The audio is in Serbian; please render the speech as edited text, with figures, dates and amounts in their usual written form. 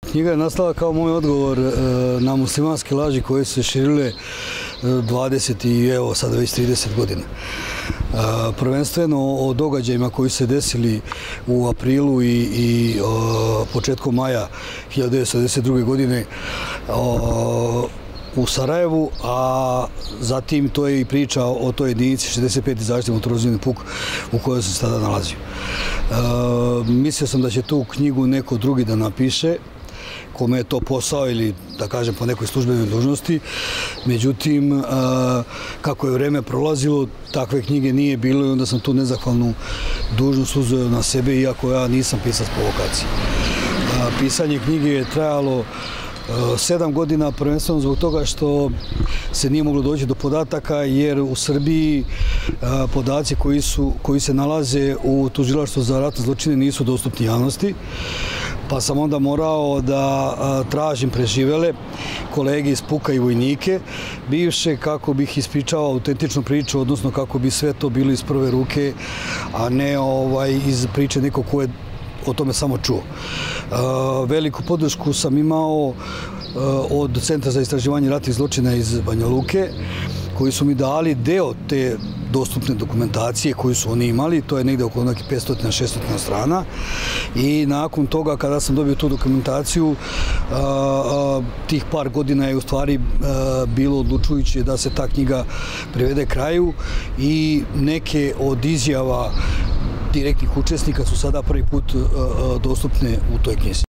Knjiga je nastala kao moj odgovor na muslimanske laži koje su se širile 20 i evo sada već 30 godina. Prvenstveno o događajima koji se desili u aprilu i početkom maja 1992. godine u Sarajevu, a zatim to je i priča o toj jedinici 65. zaštitni motorizirani puk u kojoj sam se tada nalazio. Mislio sam da će tu knjigu neko drugi da napiše, kome je to posao ili, da kažem, po nekoj službenoj dužnosti. Međutim, kako je vreme prolazilo, takve knjige nije bilo i onda sam tu nezahvalnu dužnost uzeo na sebe, iako ja nisam pisac po vokaciji. Pisanje knjige je trajalo 7 godina, prvenstveno zbog toga što se nije moglo doći do podataka, jer u Srbiji podaci koji se nalaze u tužilaštvu za ratne zločine nisu dostupni javnosti, pa sam onda morao da tražim preživele kolege iz puka i vojnike bivše, kako bih ispričao autentičnu priču, odnosno kako bi sve to bilo iz prve ruke, a ne iz priče nekog ko je o tome samo čuo. Veliku podršku sam imao od Centra za istraživanje ratnih zločina iz Banja Luke, koji su mi dali deo te dostupne dokumentacije koju su oni imali, to je negde oko 500-600 strana, i nakon toga kada sam dobio tu dokumentaciju, tih par godina je u stvari bilo odlučujuće da se ta knjiga privede kraju i neke od izjava direktnih učesnika su sada prvi put dostupne u toj knjizi.